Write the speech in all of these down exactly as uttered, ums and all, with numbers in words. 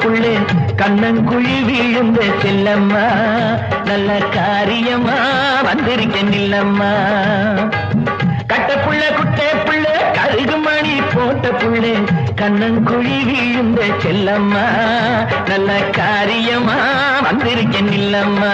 புள்ளே கண்ணங்குழி விழுந்த செல்லம்மா நல்ல காரியமா வந்திருக்க நில்லம்மா கட்ட புள்ள குட்டை புள்ள கருகு மணி போட்ட புள்ளே கண்ணங்குழி விழுந்த செல்லம்மா நல்ல காரியமா வந்திருக்க நில்லம்மா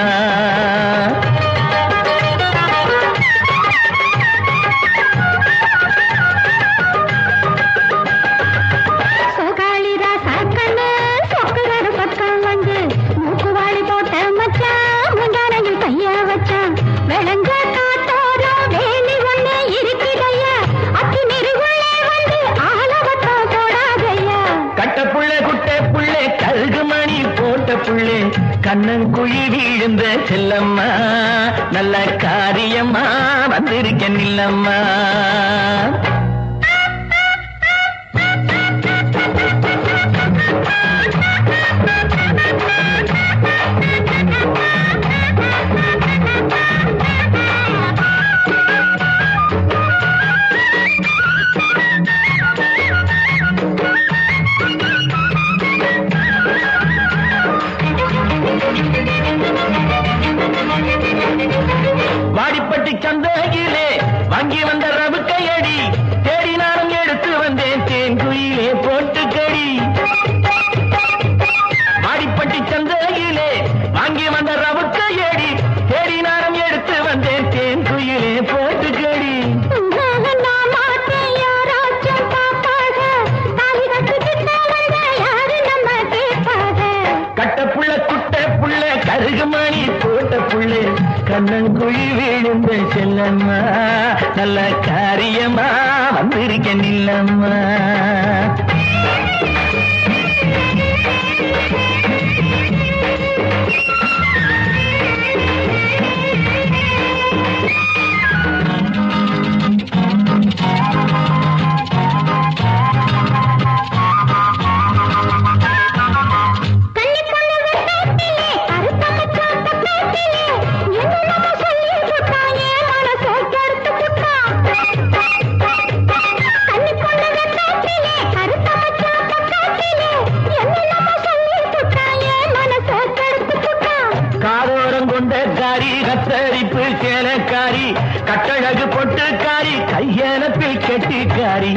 புள்ளே கண்ணங்குழி விழுந்த செல்லம்மா நல்ல காரியமா வந்திருக்க நில்லம்மா வாடிப்பட்டி சந்தையிலே வாங்கி வந்த ரவு கையடி தேடினாலும் எடுத்து வந்தேன் தேன் குயிலே போட்டு கடி வாடிப்பட்டி சந்தையிலே வாங்கி வந்த ரவு கையடி தேடினாலும் எடுத்து வந்தேன் தேன் குயிலே போட்டு கடி கட்ட புள்ள குட்ட புள்ள கருகு மணி போட்ட புள்ளே கண்ணங்குழி விழுந்த செல்லம்மா நல்ல காரியமா வந்திருக்க நில்லம்மா கத்தரிப்பு சேலக்காரி கட்டழகு பொட்டுக்காரி கையெனப்பில் கெட்டிக்காரி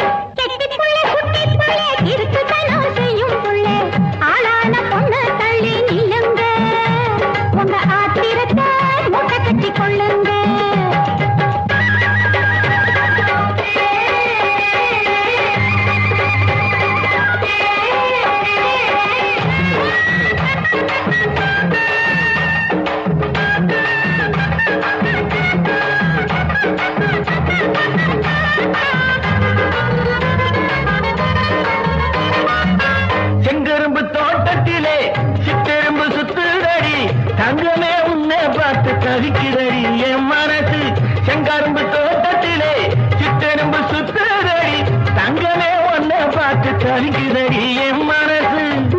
தங்கமே உன்னை பார்த்து தவிக்கிறடி என் மனசு செங்கரும்பு தோட்டத்திலே சித்தெரும்பு சுத்துதடி தங்கமே உன்னை பார்த்து தவிக்கிறடி என் மனசு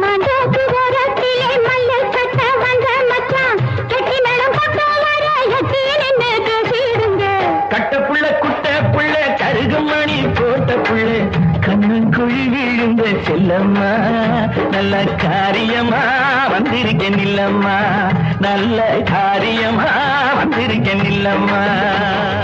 கட்ட புள்ள குட்ட புள்ள கருகு மணி போட்ட புள்ளே கண்ணங்குழி விழுந்த செல்லம்மா நல்ல காரியமா வந்திருக்க நில்லம்மா நல்ல காரியமா வந்திருக்க நில்லம்மா